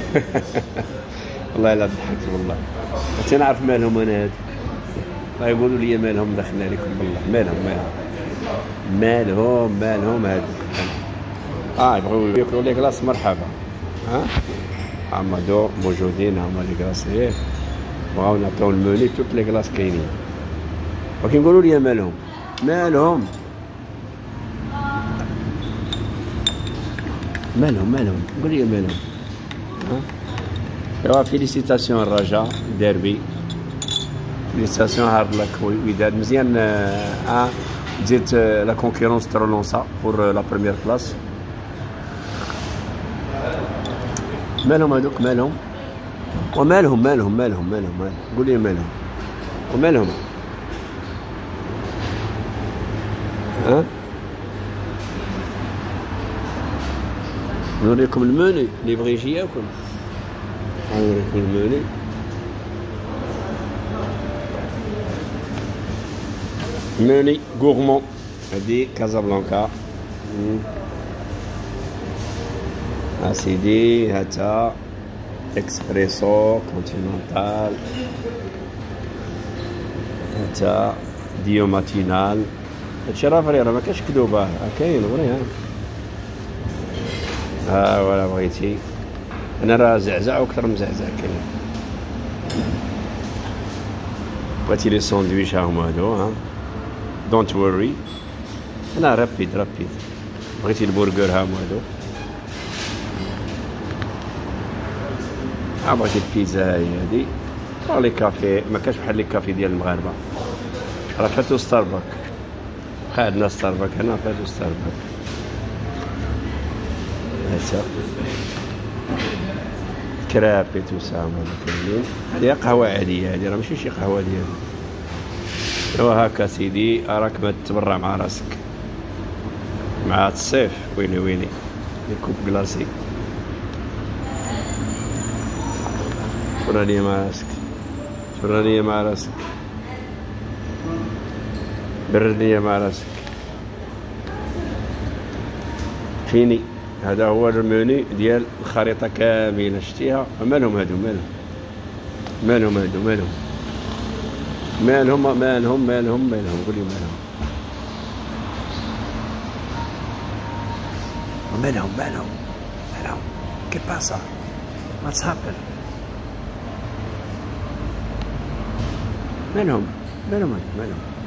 والله لا ضحكت والله. حتى نعرف مالهم انا هادو. الله يقولوا لي مالهم داخلين عليكم بالله. مالهم هادو. يبغيو ياكلوا لي كلاص مرحبا. هما دو موجودين، هما لي كلاصيين بغاو نعطيو الموني توت لي كلاص كاينين، ولكن قولوا لي مالهم قول لي مالهم. ايوا فيليسيتاسيون الرجاء ديربي، فيليسيتاسيون هارد لك وداد مزيان. تزيد لا كونكورونس ترونونسا بور لا بروميير كلاس. مالهم هذوك مالهم قول لي مالهم ومالهم. نوريكم الموني اللي يبغي يجي ياكل. نوريكم الموني. موني غورمون. هادي كازابلانكا. اسيدي هاتا اكسبريسو كونتينونتال، هاتا ديو ماتينال. هادشي راه فري، راه مكاش كذوبه، كاين وريها. ولا بغيتي انا راه زعزع وكثر مزعزع كاين. بغيتي لي ساندويش ها هما هادو. دونت وري، انا رابيد. بغيتي البرجر ها هما هادو. بغيتي البيتزا هادي. لي كافي مكاش بحال لي كافي ديال المغاربه، راه فاتو ستاربك. عندنا ستاربك هنا، فاتو ستاربك. هسا كرابي توسع هما كاينين. هادي قهوة عادية، هادي راه ماشي شي قهوة ديالي. ايوا هاكا سيدي، راك ما تتبرع مع راسك مع الصيف. ويلي كوب كلاصي. شراني مع راسك بردني مع راسك. فيني. هذا هو الموني ديال الخريطة كاملة، شتيها. مالهم هادو مالهم قول لي مالهم. كي باسا واتس هابن. مالهم